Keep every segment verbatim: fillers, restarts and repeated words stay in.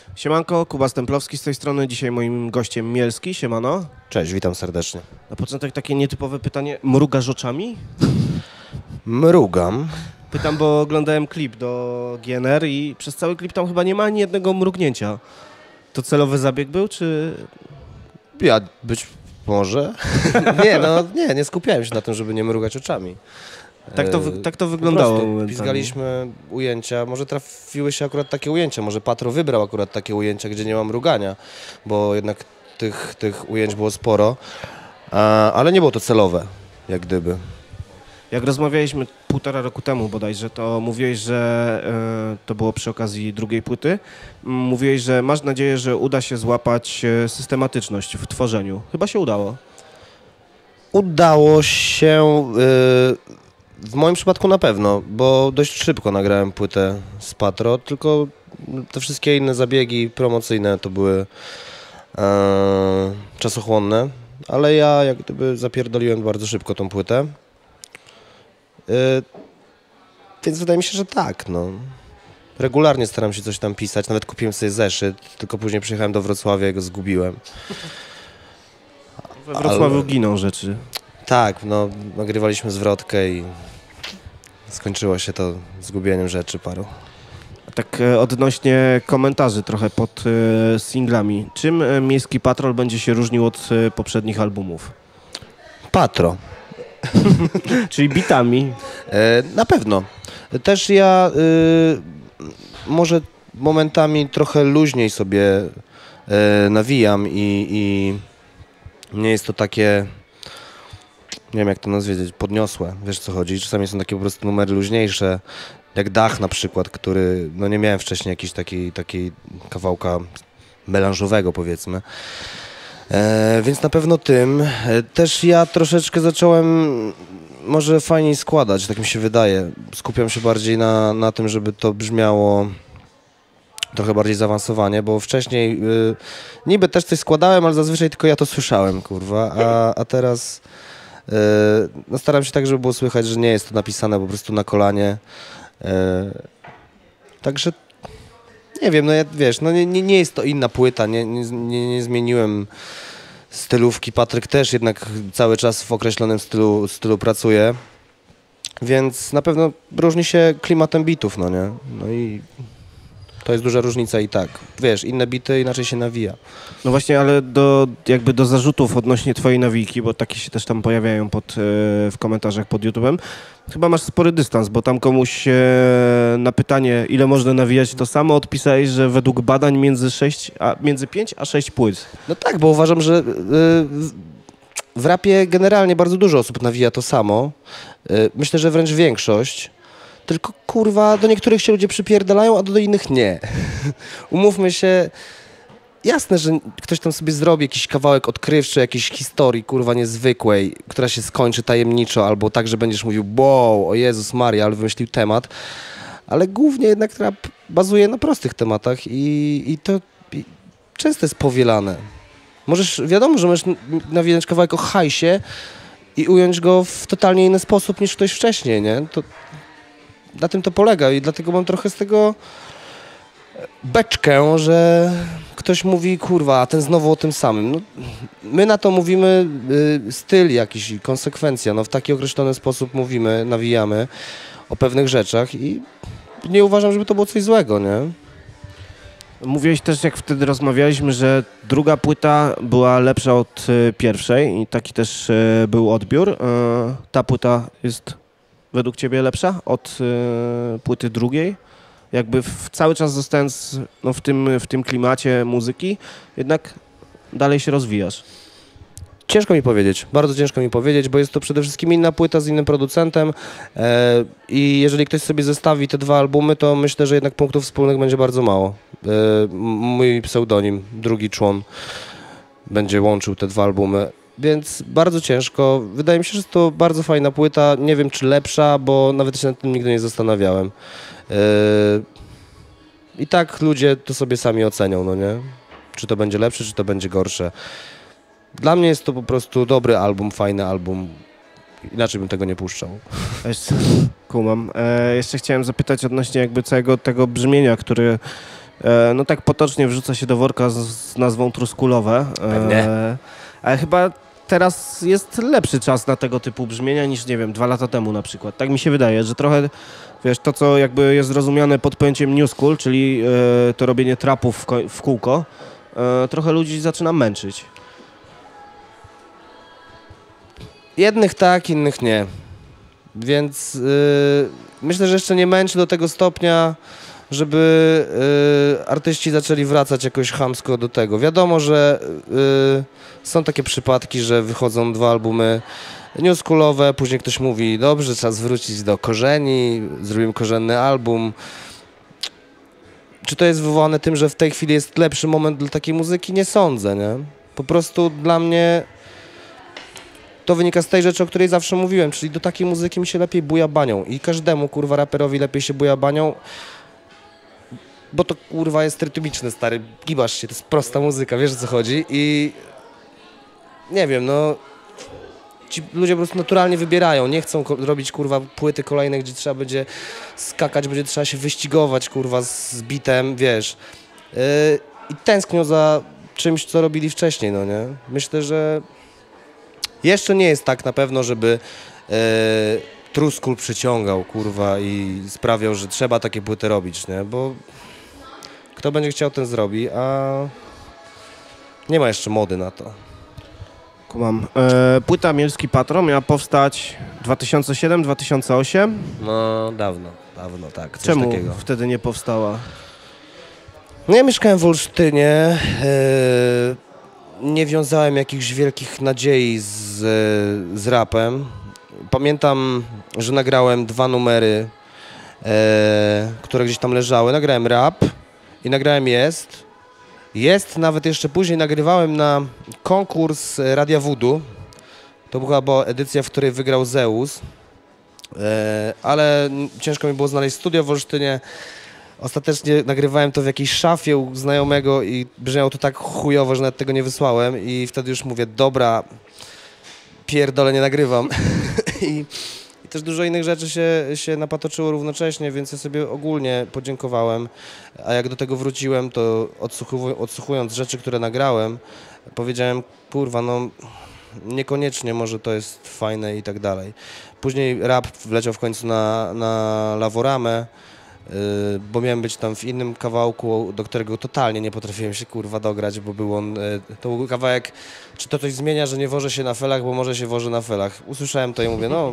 Siemanko, Kuba Stemplowski z tej strony. Dzisiaj moim gościem Mielski. Siemano. Cześć, witam serdecznie. Na początek takie nietypowe pytanie. Mrugasz oczami? Mrugam. Pytam, bo oglądałem klip do G N R i przez cały klip tam chyba nie ma ani jednego mrugnięcia. To celowy zabieg był, czy... Ja być może. nie, no nie, nie skupiałem się na tym, żeby nie mrugać oczami. Tak to, wy, tak to wyglądało. Po prostu pizgaliśmy ujęcia, może trafiły się akurat takie ujęcia, może Patro wybrał akurat takie ujęcia, gdzie nie ma mrugania, bo jednak tych, tych ujęć było sporo, a, ale nie było to celowe, jak gdyby. Jak rozmawialiśmy półtora roku temu bodajże, to mówiłeś, że y, to było przy okazji drugiej płyty, mówiłeś, że masz nadzieję, że uda się złapać systematyczność w tworzeniu. Chyba się udało. Udało się... Y W moim przypadku na pewno, bo dość szybko nagrałem płytę z Patro, tylko te wszystkie inne zabiegi promocyjne to były e, czasochłonne, ale ja jak gdyby zapierdoliłem bardzo szybko tą płytę. E, więc wydaje mi się, że tak, no. Regularnie staram się coś tam pisać, nawet kupiłem sobie zeszyt, tylko później przyjechałem do Wrocławia i go zgubiłem. We Wrocławiu ale... giną rzeczy. Tak, no, nagrywaliśmy zwrotkę i skończyło się to zgubieniem rzeczy paru. Tak e, odnośnie komentarzy trochę pod e, singlami. Czym e, Miejski Patrol będzie się różnił od e, poprzednich albumów? Patro. Czyli bitami. E, na pewno. Też ja y, może momentami trochę luźniej sobie e, nawijam i, i nie jest to takie... Nie wiem jak to nazwać, podniosłe, wiesz co chodzi. Czasami są takie po prostu numery luźniejsze, jak Dach na przykład, który, no nie miałem wcześniej jakiejś takiej, takiej kawałka melanżowego powiedzmy. E, więc na pewno tym. E, też ja troszeczkę zacząłem może fajniej składać, tak mi się wydaje. Skupiam się bardziej na, na tym, żeby to brzmiało trochę bardziej zaawansowanie, bo wcześniej y, niby też coś składałem, ale zazwyczaj tylko ja to słyszałem, kurwa, a, a teraz... No staram się tak, żeby było słychać, że nie jest to napisane po prostu na kolanie. Także nie wiem, no ja, wiesz, no nie, nie jest to inna płyta, nie, nie, nie zmieniłem stylówki. Patryk też jednak cały czas w określonym stylu, stylu pracuje, więc na pewno różni się klimatem bitów, no nie? No i to jest duża różnica i tak. Wiesz, inne bity inaczej się nawija. No właśnie, ale do, jakby do zarzutów odnośnie twojej nawijki, bo takie się też tam pojawiają pod, w komentarzach pod YouTube'em, chyba masz spory dystans, bo tam komuś na pytanie, ile można nawijać to samo, odpisałeś, że według badań między, sześć, a, między pięć a sześć płyt. No tak, bo uważam, że w rapie generalnie bardzo dużo osób nawija to samo. Myślę, że wręcz większość. Tylko, kurwa, do niektórych się ludzie przypierdalają, a do innych nie. Umówmy się, jasne, że ktoś tam sobie zrobi jakiś kawałek odkrywczy, jakiejś historii, kurwa, niezwykłej, która się skończy tajemniczo, albo tak, że będziesz mówił, wow, o Jezus Maria, ale wymyślił temat. Ale głównie jednak rap bazuje na prostych tematach i, i to i często jest powielane. Możesz, wiadomo, że możesz nawijać kawałek o hajsie i ująć go w totalnie inny sposób niż ktoś wcześniej, nie? To, na tym to polega i dlatego mam trochę z tego beczkę, że ktoś mówi, kurwa, a ten znowu o tym samym. No, my na to mówimy y, styl jakiś, konsekwencja. No, w taki określony sposób mówimy, nawijamy o pewnych rzeczach i nie uważam, żeby to było coś złego, nie? Mówiłeś też, jak wtedy rozmawialiśmy, że druga płyta była lepsza od y, pierwszej i taki też y, był odbiór. Y, ta płyta jest według ciebie lepsza od y, płyty drugiej? Jakby w, cały czas zostając no, w, tym, w tym klimacie muzyki, jednak dalej się rozwijasz. Ciężko mi powiedzieć, bardzo ciężko mi powiedzieć, bo jest to przede wszystkim inna płyta z innym producentem e, i jeżeli ktoś sobie zestawi te dwa albumy, to myślę, że jednak punktów wspólnych będzie bardzo mało. E, mój pseudonim, drugi człon, będzie łączył te dwa albumy. Więc bardzo ciężko. Wydaje mi się, że jest to bardzo fajna płyta. Nie wiem, czy lepsza, bo nawet się nad tym nigdy nie zastanawiałem. Yy... I tak ludzie to sobie sami ocenią, no nie? Czy to będzie lepsze, czy to będzie gorsze. Dla mnie jest to po prostu dobry album, fajny album. Inaczej bym tego nie puszczał. Kumam. E, jeszcze chciałem zapytać odnośnie jakby całego tego brzmienia, który E, no tak potocznie wrzuca się do worka z, z nazwą Truskulowe. Pewnie. E, ale chyba teraz jest lepszy czas na tego typu brzmienia niż, nie wiem, dwa lata temu na przykład. Tak mi się wydaje, że trochę, wiesz, to co jakby jest zrozumiane pod pojęciem new school, czyli e, to robienie trapów w, ko- w kółko, e, trochę ludzi zaczyna męczyć. Jednych tak, innych nie. Więc yy, myślę, że jeszcze nie męczy do tego stopnia, żeby yy, artyści zaczęli wracać jakoś chamsko do tego. Wiadomo, że yy, są takie przypadki, że wychodzą dwa albumy newschoolowe, później ktoś mówi, dobrze, trzeba zwrócić do korzeni, zrobimy korzenny album. Czy to jest wywołane tym, że w tej chwili jest lepszy moment dla takiej muzyki? Nie sądzę, nie? Po prostu dla mnie to wynika z tej rzeczy, o której zawsze mówiłem, czyli do takiej muzyki mi się lepiej buja banią i każdemu, kurwa, raperowi lepiej się buja banią, bo to, kurwa, jest rytmiczne, stary, gibasz się, to jest prosta muzyka, wiesz, o co chodzi i nie wiem, no ci ludzie po prostu naturalnie wybierają, nie chcą ko- robić, kurwa, płyty kolejne, gdzie trzeba będzie skakać, będzie trzeba się wyścigować, kurwa, z bitem, wiesz, yy, i tęsknią za czymś, co robili wcześniej, no nie? Myślę, że jeszcze nie jest tak na pewno, żeby e, True School przyciągał, kurwa, i sprawiał, że trzeba takie płyty robić, nie? Bo kto będzie chciał, ten zrobi, a nie ma jeszcze mody na to. Kumam. E, płyta Mielski Patron miała powstać dwa tysiące siódmy dwa tysiące ósmy. No, dawno, dawno, tak, coś Czemu takiego. wtedy nie powstała? No ja mieszkałem w Olsztynie, e, nie wiązałem jakichś wielkich nadziei z, z rapem. Pamiętam, że nagrałem dwa numery, e, które gdzieś tam leżały. Nagrałem rap i nagrałem Jest. Jest, nawet jeszcze później nagrywałem na konkurs Radia Voodoo. To była była edycja, w której wygrał Zeus. E, ale ciężko mi było znaleźć studio w Olsztynie. Ostatecznie nagrywałem to w jakiejś szafie u znajomego i brzmiało to tak chujowo, że nawet tego nie wysłałem i wtedy już mówię, dobra, pierdolę, nie nagrywam. I, I też dużo innych rzeczy się, się napatoczyło równocześnie, więc ja sobie ogólnie podziękowałem, a jak do tego wróciłem, to odsłuchu, odsłuchując rzeczy, które nagrałem, powiedziałem, kurwa, no niekoniecznie może to jest fajne i tak dalej. Później rap wleciał w końcu na, na Laworamę, Yy, bo miałem być tam w innym kawałku, do którego totalnie nie potrafiłem się, kurwa, dograć, bo był on, yy, to był kawałek, czy to coś zmienia, że nie wożę się na felach, bo może się wożę na felach. Usłyszałem to i mówię, no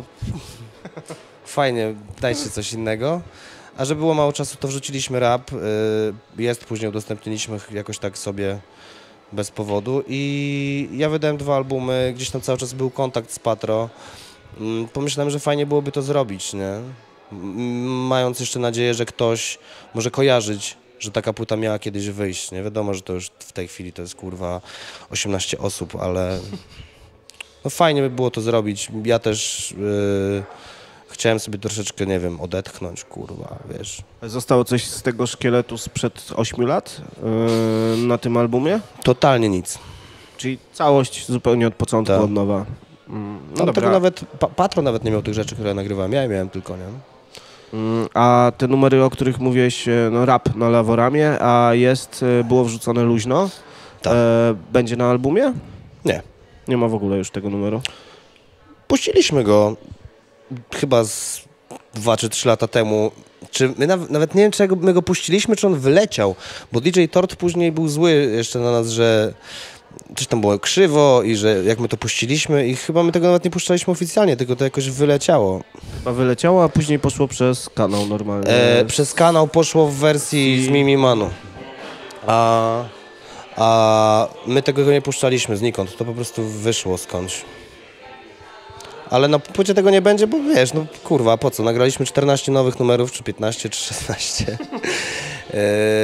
fajnie, dajcie coś innego. A że było mało czasu, to wrzuciliśmy rap, yy, jest, później udostępniliśmy jakoś tak sobie bez powodu i ja wydałem dwa albumy, gdzieś tam cały czas był kontakt z Patro. Yy, pomyślałem, że fajnie byłoby to zrobić, nie? Mając jeszcze nadzieję, że ktoś może kojarzyć, że taka płyta miała kiedyś wyjść. Nie wiadomo, że to już w tej chwili to jest, kurwa, osiemnaście osób, ale no fajnie by było to zrobić. Ja też yy, chciałem sobie troszeczkę, nie wiem, odetchnąć, kurwa, wiesz. Zostało coś z tego szkieletu sprzed ośmiu lat yy, na tym albumie? Totalnie nic. Czyli całość zupełnie od początku, Tak. od nowa. Mm, no Tam dobra. tego nawet, pa, Patron nawet nie miał tych rzeczy, które ja nagrywałem. Ja miałem tylko, nie? Mm, a te numery, o których mówiłeś, e, no rap na Laworamie, a jest, e, było wrzucone luźno, Tak. e, będzie na albumie? Nie. Nie ma w ogóle już tego numeru. Puściliśmy go chyba z dwa czy trzy lata temu. Czy my nawet, nawet nie wiem, czy my go puściliśmy, czy on wyleciał, bo D J Tort później był zły jeszcze na nas, że coś tam było krzywo i że jak my to puściliśmy i chyba my tego nawet nie puszczaliśmy oficjalnie, tylko to jakoś wyleciało. Chyba wyleciało, a później poszło przez kanał normalnie. E, przez kanał poszło w wersji z Mimi Manu, a, a my tego nie puszczaliśmy znikąd, to po prostu wyszło skądś. Ale na płycie tego nie będzie, bo wiesz, no kurwa, po co? Nagraliśmy czternaście nowych numerów, czy piętnaście, czy szesnaście. e,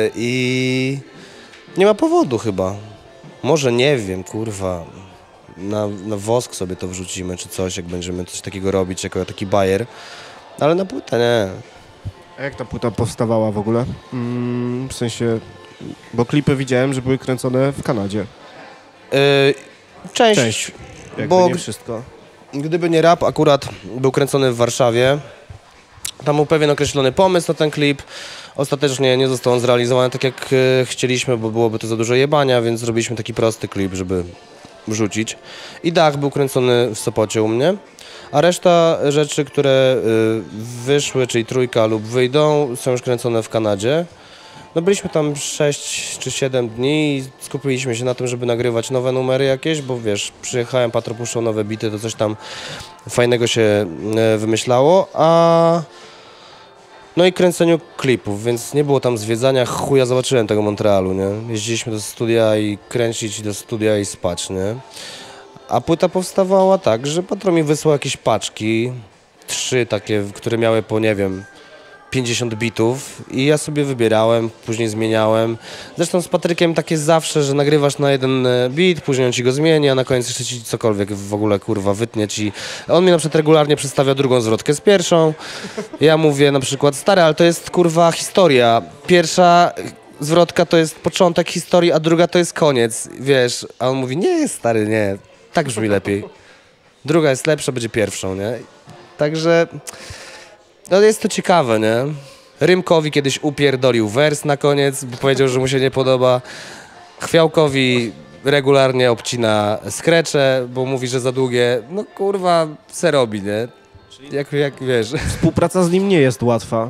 I nie ma powodu chyba. Może nie wiem, kurwa, na, na wosk sobie to wrzucimy, czy coś, jak będziemy coś takiego robić, jako taki bajer. Ale na płytę nie. A jak ta płyta powstawała w ogóle? Mm, w sensie, bo klipy widziałem, że były kręcone w Kanadzie. Yy, część, Część, jakby bo nie wszystko. gdyby nie rap, akurat był kręcony w Warszawie. Tam był pewien określony pomysł na ten klip. Ostatecznie nie został on zrealizowany tak, jak e, chcieliśmy, bo byłoby to za dużo jebania, więc zrobiliśmy taki prosty klip, żeby wrzucić. I Dach był kręcony w Sopocie u mnie, a reszta rzeczy, które y, wyszły, czyli Trójka lub wyjdą, są już kręcone w Kanadzie. No byliśmy tam sześć czy siedem dni i skupiliśmy się na tym, żeby nagrywać nowe numery jakieś, bo wiesz, przyjechałem, Patro puszczał nowe bity, to coś tam fajnego się y, wymyślało, a... No i kręceniu klipów, więc nie było tam zwiedzania, chuja zobaczyłem tego Montrealu, nie? Jeździliśmy do studia i kręcić, do studia i spać, nie? A płyta powstawała tak, że Patro mi wysłał jakieś paczki, trzy takie, które miały po, nie wiem, pięćdziesiąt bitów i ja sobie wybierałem, później zmieniałem. Zresztą z Patrykiem tak jest zawsze, że nagrywasz na jeden beat, później on ci go zmieni, a na koniec jeszcze ci cokolwiek w ogóle, kurwa, wytnie ci. On mi na przykład regularnie przedstawia drugą zwrotkę z pierwszą. Ja mówię na przykład, stary, ale to jest, kurwa, historia. Pierwsza zwrotka to jest początek historii, a druga to jest koniec, wiesz. A on mówi, nie, stary, nie, tak brzmi lepiej. Druga jest lepsza, będzie pierwszą, nie? Także... No jest to ciekawe, nie? Rymkowi kiedyś upierdolił wers na koniec, bo powiedział, że mu się nie podoba. Chwiałkowi regularnie obcina skrecze, bo mówi, że za długie. No kurwa, se robi, nie? Jak, jak wiesz. Współpraca z nim nie jest łatwa.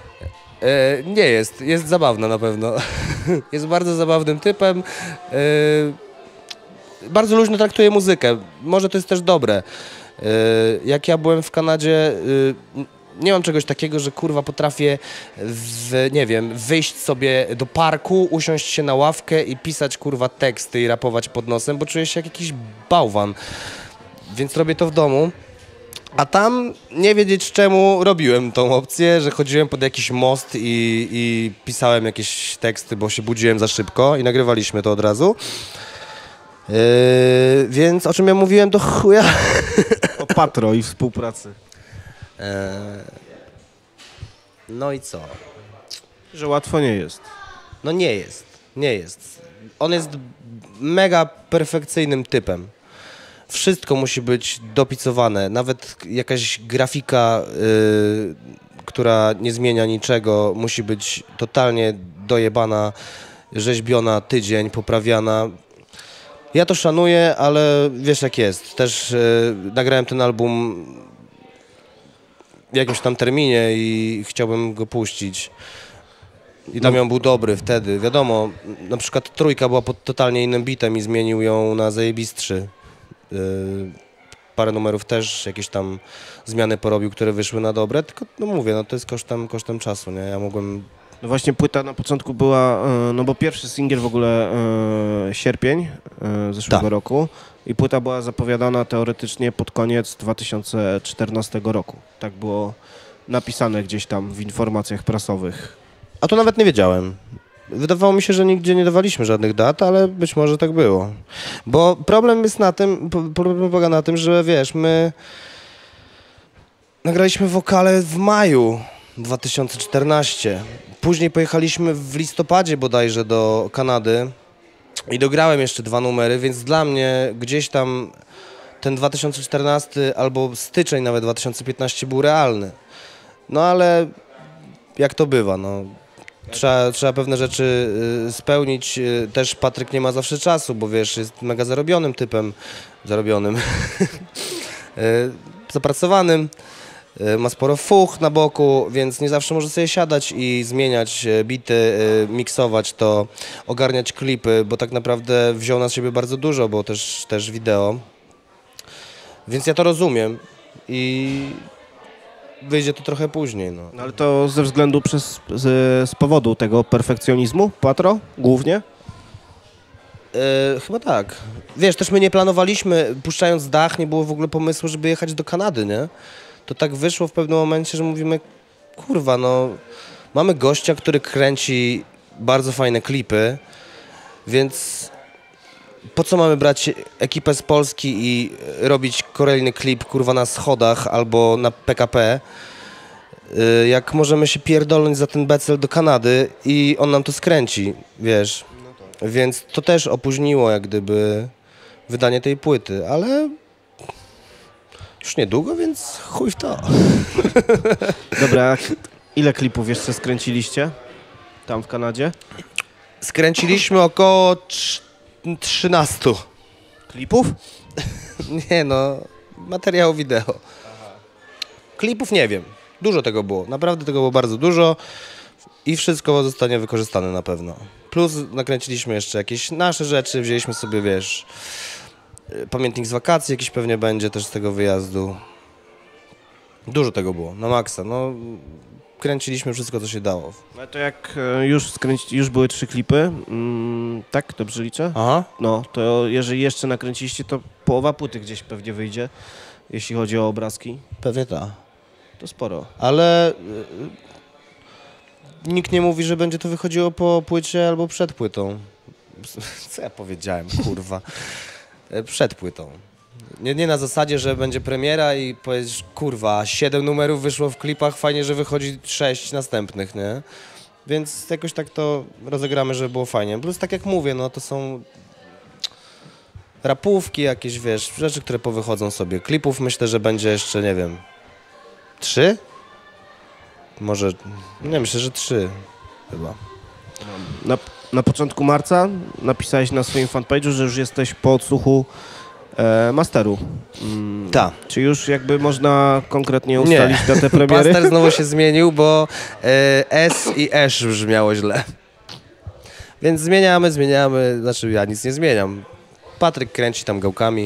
E, nie jest, jest zabawna na pewno. Jest bardzo zabawnym typem. E, bardzo luźno traktuje muzykę. Może to jest też dobre. E, jak ja byłem w Kanadzie... E, Nie mam czegoś takiego, że kurwa potrafię, w, nie wiem, wyjść sobie do parku, usiąść się na ławkę i pisać kurwa teksty i rapować pod nosem, bo czuję się jak jakiś bałwan. Więc robię to w domu. A tam nie wiedzieć czemu robiłem tą opcję, że chodziłem pod jakiś most i, i pisałem jakieś teksty, bo się budziłem za szybko i nagrywaliśmy to od razu. Yy, więc o czym ja mówiłem do chuja? O Patro i współpracy. No i co? Że łatwo nie jest. No nie jest, nie jest. On jest mega perfekcyjnym typem. Wszystko musi być dopicowane, nawet jakaś grafika, yy, która nie zmienia niczego, musi być totalnie dojebana, rzeźbiona tydzień, poprawiana. Ja to szanuję, ale wiesz jak jest. Też yy, nagrałem ten album w jakimś tam terminie i chciałbym go puścić. I tam ją był dobry wtedy. Wiadomo, na przykład Trójka była pod totalnie innym bitem i zmienił ją na zajebistszy. Yy, parę numerów też jakieś tam zmiany porobił, które wyszły na dobre, tylko no mówię, no to jest kosztem, kosztem czasu, nie? Ja mogłem... No właśnie płyta na początku była, e, no bo pierwszy singiel w ogóle e, sierpień e, zeszłego Tak. roku i płyta była zapowiadana teoretycznie pod koniec dwa tysiące czternastego roku. Tak było napisane gdzieś tam w informacjach prasowych. A to nawet nie wiedziałem. Wydawało mi się, że nigdzie nie dawaliśmy żadnych dat, ale być może tak było. Bo problem jest na tym, problem polega na tym, że wiesz, my nagraliśmy wokale w maju dwa tysiące czternastego. Później pojechaliśmy w listopadzie bodajże do Kanady i dograłem jeszcze dwa numery, więc dla mnie gdzieś tam ten dwa tysiące czternasty albo styczeń nawet dwa tysiące piętnasty był realny. No ale jak to bywa, no. Trzeba, trzeba pewne rzeczy y, spełnić. Y, też Patryk nie ma zawsze czasu, bo wiesz, jest mega zarobionym typem, zarobionym, y, zapracowanym, y, ma sporo fuch na boku, więc nie zawsze może sobie siadać i zmieniać y, bity, y, miksować to, ogarniać klipy, bo tak naprawdę wziął na siebie bardzo dużo, bo też, też wideo. Więc ja to rozumiem i wyjdzie to trochę później, no. No ale to ze względu przez, z, z powodu tego perfekcjonizmu, Patro, głównie? E, chyba tak. Wiesz, też my nie planowaliśmy, puszczając Dach, nie było w ogóle pomysłu, żeby jechać do Kanady, nie? To tak wyszło w pewnym momencie, że mówimy, kurwa, no, mamy gościa, który kręci bardzo fajne klipy, więc po co mamy brać ekipę z Polski i robić kolejny klip, kurwa, na schodach albo na P K P, jak możemy się pierdolnąć za ten becel do Kanady i on nam to skręci, wiesz. Więc to też opóźniło jak gdyby wydanie tej płyty, ale Już niedługo, więc chuj w to. Dobra, ile klipów jeszcze skręciliście tam w Kanadzie? Skręciliśmy około trzynastu. Klipów? Nie no, materiału wideo. Klipów nie wiem. Dużo tego było. Naprawdę tego było bardzo dużo. I wszystko zostanie wykorzystane na pewno. Plus nakręciliśmy jeszcze jakieś nasze rzeczy. Wzięliśmy sobie, wiesz, pamiętnik z wakacji jakiś pewnie będzie też z tego wyjazdu. Dużo tego było, na maksa. No, kręciliśmy wszystko, co się dało. No to jak e, już skręci, już były trzy klipy, mm, tak? Dobrze liczę? Aha. No, to jeżeli jeszcze nakręciliście, to połowa płyty gdzieś pewnie wyjdzie, jeśli chodzi o obrazki. Pewnie tak. To sporo. Ale y, nikt nie mówi, że będzie to wychodziło po płycie albo przed płytą. Co ja powiedziałem, kurwa? Przed płytą. Nie, nie na zasadzie, że będzie premiera i powiesz, kurwa, siedem numerów wyszło w klipach, fajnie, że wychodzi sześć następnych, nie? Więc jakoś tak to rozegramy, żeby było fajnie. Plus tak jak mówię, no to są rapówki jakieś, wiesz, rzeczy, które powychodzą sobie. Klipów myślę, że będzie jeszcze, nie wiem, trzy? Może, nie, myślę, że trzy chyba. Na, na początku marca napisałeś na swoim fanpage'u, że już jesteś po odsłuchu e, masteru. Mm, Tak. Czy już jakby można konkretnie ustalić nie. datę premiery? Master znowu się zmienił, bo e, S i Esz brzmiało źle. Więc zmieniamy, zmieniamy, znaczy ja nic nie zmieniam. Patryk kręci tam gałkami.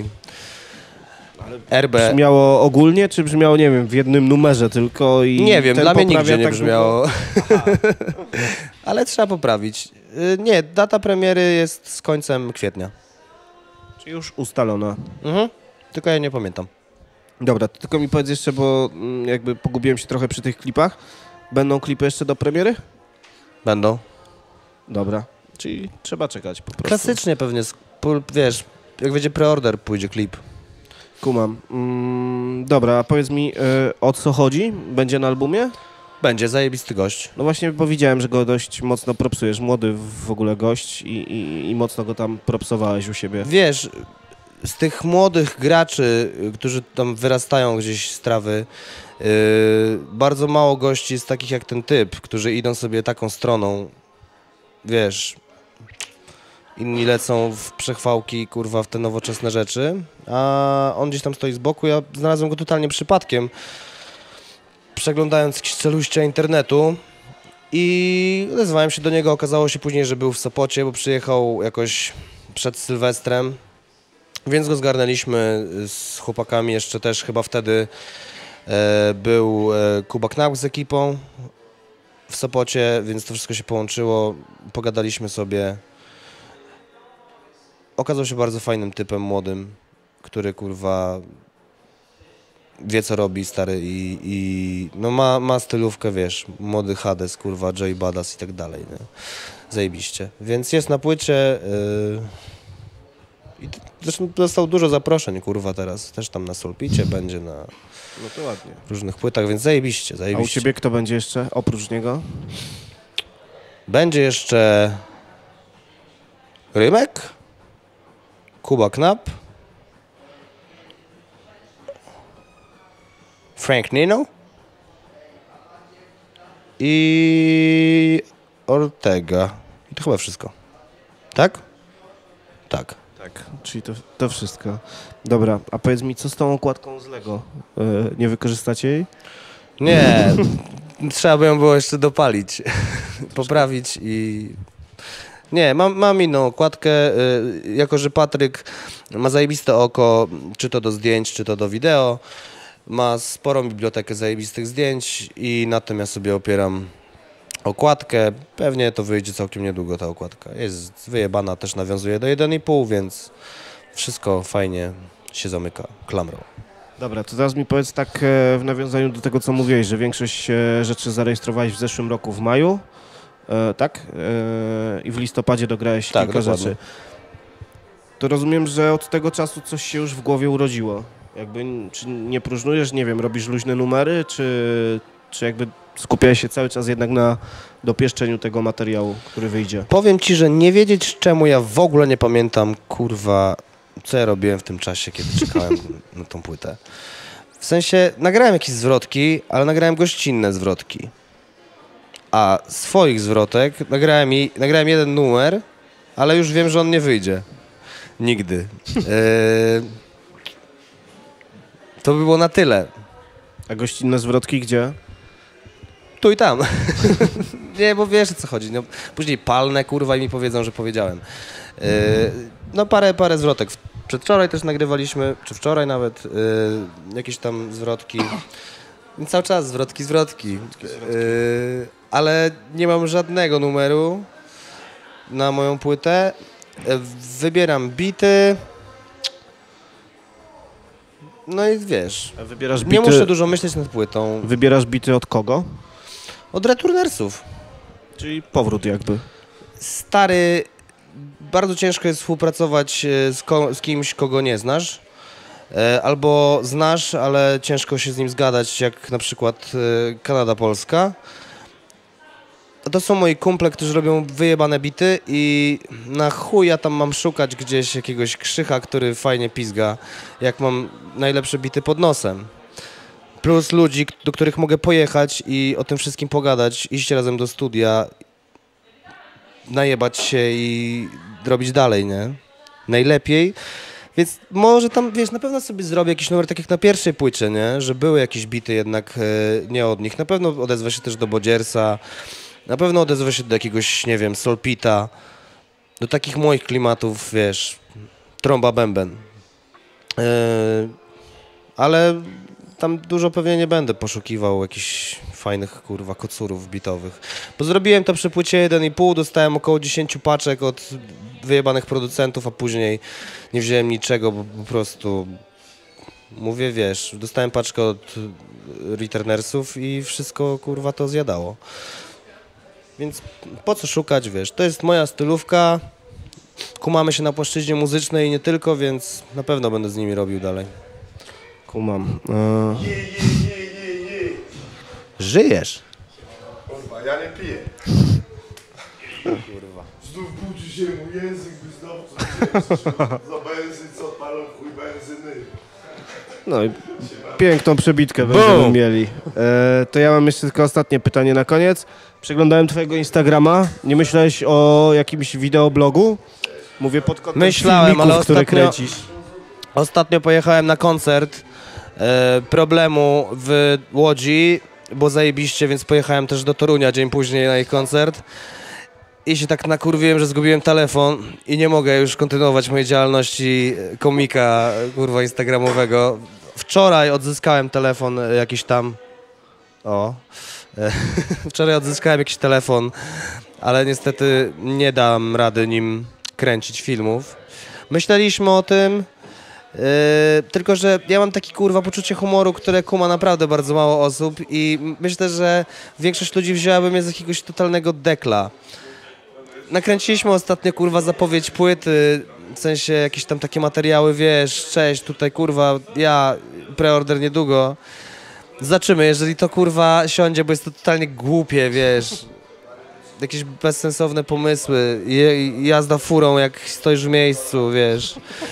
R B. Brzmiało ogólnie, czy brzmiało, nie wiem, w jednym numerze tylko i... Nie wiem, dla mnie nigdzie nie tak brzmiało. Ale trzeba poprawić. Nie, data premiery jest z końcem kwietnia. Czy już ustalona? Mhm. Tylko ja nie pamiętam. Dobra, to tylko mi powiedz jeszcze, bo mm, jakby pogubiłem się trochę przy tych klipach. Będą klipy jeszcze do premiery? Będą. Dobra, czyli trzeba czekać po prostu. Klasycznie pewnie, wiesz, jak będzie preorder, pójdzie klip. Kumam. Mm, dobra, a powiedz mi, y, o co chodzi? Będzie na albumie? Będzie, zajebisty gość. No właśnie, bo widziałem, że go dość mocno propsujesz. Młody w ogóle gość i, i, i mocno go tam propsowałeś u siebie. Wiesz, z tych młodych graczy, którzy tam wyrastają gdzieś z trawy, yy, bardzo mało gości jest takich jak ten typ, którzy idą sobie taką stroną, wiesz, inni lecą w przechwałki, kurwa, w te nowoczesne rzeczy, a on gdzieś tam stoi z boku. Ja znalazłem go totalnie przypadkiem, przeglądając jakieś celuście internetu i odezwałem się do niego. Okazało się później, że był w Sopocie, bo przyjechał jakoś przed Sylwestrem, więc go zgarnęliśmy z chłopakami. Jeszcze też chyba wtedy e, był e, Kuba Knauck z ekipą w Sopocie, więc to wszystko się połączyło. Pogadaliśmy sobie. Okazał się bardzo fajnym typem, młodym, który, kurwa, wie, co robi, stary, i, i no ma, ma stylówkę, wiesz, młody Hades, kurwa, Jay Badass i tak dalej, nie? Zajebiście. Więc jest na płycie yy, i zresztą dostał dużo zaproszeń, kurwa, teraz. Też tam na Solpicie będzie, na No to ładnie. różnych płytach, więc zajebiście, zajebiście. A u ciebie kto będzie jeszcze, oprócz niego? Będzie jeszcze Rymek, Kuba Knap, Frank Nino i Ortega. I to chyba wszystko. Tak? Tak. Tak. Czyli to, to wszystko. Dobra, a powiedz mi, co z tą okładką z Lego? Yy, nie wykorzystacie jej? Nie, trzeba by ją było jeszcze dopalić, poprawić i... Nie, mam, mam inną okładkę, yy, jako że Patryk ma zajebiste oko, czy to do zdjęć, czy to do wideo. Ma sporą bibliotekę zajebistych zdjęć i na tym ja sobie opieram okładkę. Pewnie to wyjdzie całkiem niedługo, ta okładka. Jest wyjebana, też nawiązuje do jeden i pół, więc wszystko fajnie się zamyka klamrą. Dobra, to teraz mi powiedz tak e, w nawiązaniu do tego, co mówiłeś, że większość e, rzeczy zarejestrowałeś w zeszłym roku w maju, e, tak? E, I w listopadzie dograłeś tak, kilka dokładnie. rzeczy. To rozumiem, że od tego czasu coś się już w głowie urodziło. Jakby, czy nie próżnujesz, nie wiem, robisz luźne numery, czy, czy jakby skupiałeś się cały czas jednak na dopieszczeniu tego materiału, który wyjdzie? Powiem ci, że nie wiedzieć czemu ja w ogóle nie pamiętam, kurwa, co ja robiłem w tym czasie, kiedy czekałem na tą płytę. W sensie, nagrałem jakieś zwrotki, ale nagrałem gościnne zwrotki. A swoich zwrotek nagrałem, i, nagrałem jeden numer, ale już wiem, że on nie wyjdzie. Nigdy. Yy, to by było na tyle. A gościnne zwrotki gdzie? Tu i tam. Nie, bo wiesz, o co chodzi. No, później palnę, kurwa, i mi powiedzą, że powiedziałem. Yy, no parę, parę zwrotek. Przedwczoraj też nagrywaliśmy, czy wczoraj nawet, yy, jakieś tam zwrotki. I cały czas zwrotki, zwrotki. Yy, ale nie mam żadnego numeru na moją płytę. Yy, wybieram bity. No i wiesz, A wybierasz bity, nie muszę dużo myśleć nad płytą. Wybierasz bity od kogo? Od Returnersów. Czyli powrót jakby. Stary, bardzo ciężko jest współpracować z, ko- z kimś, kogo nie znasz. E, albo znasz, ale ciężko się z nim zgadać, jak na przykład e, Kanada-Polska. To są moi kumple, którzy robią wyjebane bity i na chuj ja tam mam szukać gdzieś jakiegoś krzycha, który fajnie pizga, jak mam najlepsze bity pod nosem. Plus ludzi, do których mogę pojechać i o tym wszystkim pogadać, iść razem do studia, najebać się i robić dalej, nie? Najlepiej. Więc może tam, wiesz, na pewno sobie zrobię jakiś numer, tak jak na pierwszej płycie, nie? Że były jakieś bity jednak e, nie od nich. Na pewno odezwę się też do Bodziersa, na pewno odezwę się do jakiegoś, nie wiem, Solpita, do takich moich klimatów, wiesz, trąba bęben. E, ale tam dużo pewnie nie będę poszukiwał jakichś fajnych, kurwa, kocurów bitowych. Bo zrobiłem to przy płycie jeden i pół, dostałem około dziesięć paczek od wyjebanych producentów, a później nie wziąłem niczego, bo po prostu, mówię, wiesz, dostałem paczkę od Returnersów i wszystko, kurwa, to zjadało. Więc po co szukać, wiesz, to jest moja stylówka, kumamy się na płaszczyźnie muzycznej i nie tylko, więc na pewno będę z nimi robił dalej. Kumam. E... Je, je, je, je, je. Żyjesz? Kurwa, ja nie piję. Kurwa. Znów budzi się mój język wyznawczy. Za benzyn, co palą chuj benzyny. No i piękną przebitkę będziemy mieli. E, to ja mam jeszcze tylko ostatnie pytanie na koniec. Przeglądałem twojego Instagrama. Nie myślałeś o jakimś wideoblogu? Mówię pod kątem Myślałem, filmików, ale które ostatnio- kręcisz. Ostatnio pojechałem na koncert e, Problemu w Łodzi, bo zajebiście, więc pojechałem też do Torunia dzień później na ich koncert. I się tak nakurwiłem, że zgubiłem telefon i nie mogę już kontynuować mojej działalności komika, kurwa, instagramowego. Wczoraj odzyskałem telefon e, jakiś tam... O... E, wczoraj odzyskałem jakiś telefon, ale niestety nie dam rady nim kręcić filmów. Myśleliśmy o tym, yy, tylko że ja mam taki, kurwa, poczucie humoru, które kuma naprawdę bardzo mało osób i myślę, że większość ludzi wzięłaby mnie z jakiegoś totalnego dekla. Nakręciliśmy ostatnio, kurwa, zapowiedź płyty, w sensie jakieś tam takie materiały, wiesz, cześć, tutaj, kurwa, ja, preorder niedługo. Zobaczymy, jeżeli to, kurwa, siądzie, bo jest to totalnie głupie, wiesz, jakieś bezsensowne pomysły, Je, jazda furą, jak stoisz w miejscu, wiesz.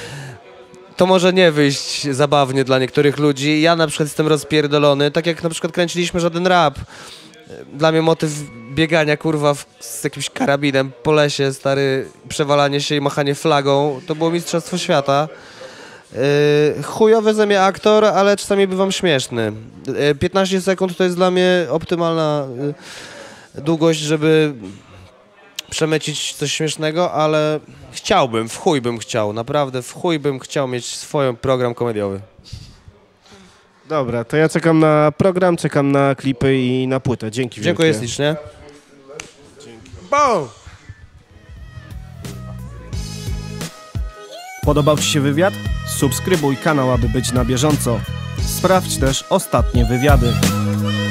To może nie wyjść zabawnie dla niektórych ludzi. Ja na przykład jestem rozpierdolony, tak jak na przykład kręciliśmy Żaden Rap. Dla mnie motyw biegania, kurwa, w, z jakimś karabinem po lesie, stary, przewalanie się i machanie flagą, to było mistrzostwo świata. Yy, chujowy ze mnie aktor, ale czasami bywam śmieszny. Yy, piętnaście sekund to jest dla mnie optymalna yy, długość, żeby przemycić coś śmiesznego, ale chciałbym, w chuj bym chciał, naprawdę w chuj bym chciał mieć swój program komediowy. Dobra, to ja czekam na program, czekam na klipy i na płytę. Dzięki Dziękuję wielkie. ślicznie. Boom! Podobał Ci się wywiad? Subskrybuj kanał, aby być na bieżąco. Sprawdź też ostatnie wywiady.